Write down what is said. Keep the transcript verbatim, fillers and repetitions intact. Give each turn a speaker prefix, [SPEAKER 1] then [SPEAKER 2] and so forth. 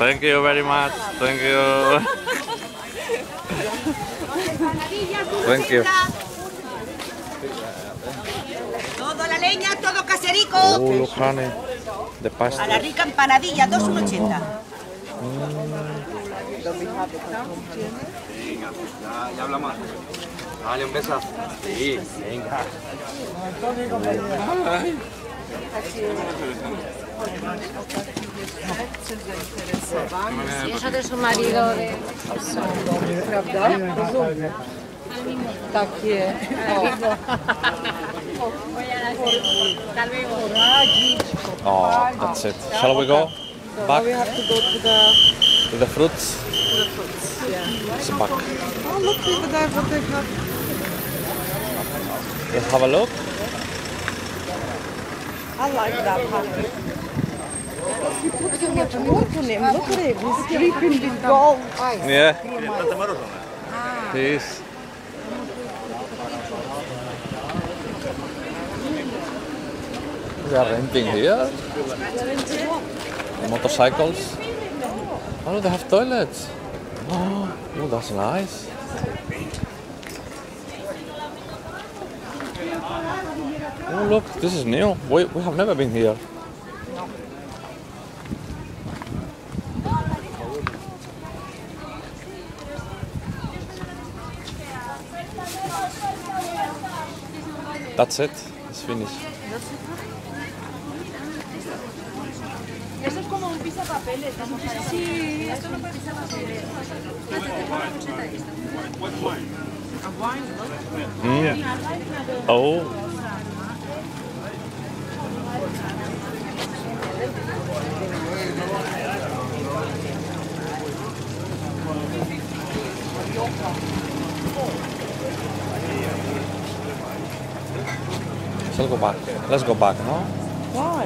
[SPEAKER 1] Thank you very much. Thank you. Thank you.
[SPEAKER 2] Todo la leña, todo caserico.
[SPEAKER 1] Oh, look, honey. The pasta.
[SPEAKER 2] A la rica empanadilla, dos con ochenta.
[SPEAKER 3] Venga, ya, ya hablamos. Dale un beso. Sí, venga.
[SPEAKER 4] Hija de su marido de...
[SPEAKER 5] Tak je.
[SPEAKER 1] Oh, that's it. Shall we go back
[SPEAKER 5] We have to go to the,
[SPEAKER 1] to the fruits?
[SPEAKER 5] to the fruits. Yeah.
[SPEAKER 1] It's back.
[SPEAKER 5] Oh, look over there what they have.
[SPEAKER 1] Let's have a look.
[SPEAKER 5] I like that packet. He put so much work on him. Look at him. He's dripping with gold.
[SPEAKER 1] Yeah. He's They are renting here. The motorcycles. Oh, they have toilets. Oh, oh, that's nice. Oh, look, this is new. We, we have never been here. That's it. It's finished.
[SPEAKER 2] Eso es como un pisapapeles. Sí, esto no es pisapapeles.
[SPEAKER 1] Mm. Oh. Let's go back. Let's go back, no?
[SPEAKER 5] Why?